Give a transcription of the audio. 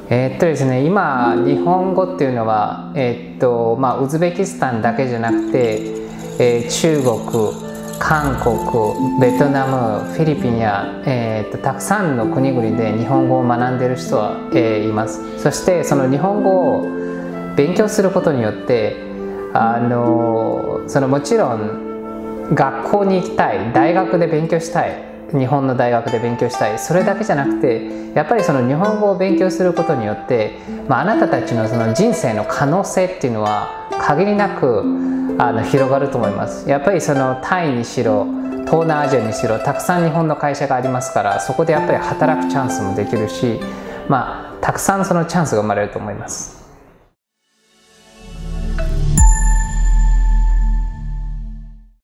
ですね、今日本語っていうのは、ウズベキスタンだけじゃなくて、中国、韓国、ベトナム、フィリピンや、たくさんの国々で日本語を学んでいる人は、います。そしてその日本語を勉強することによってもちろん学校に行きたい、大学で勉強したい、日本の大学で勉強したい、それだけじゃなくてやっぱりその日本語を勉強することによって、あなたたちのその人生の可能性っていうのは限りなく広がると思います。やっぱりそのタイにしろ東南アジアにしろたくさん日本の会社がありますから、そこでやっぱり働くチャンスもできるし、たくさんそのチャンスが生まれると思います。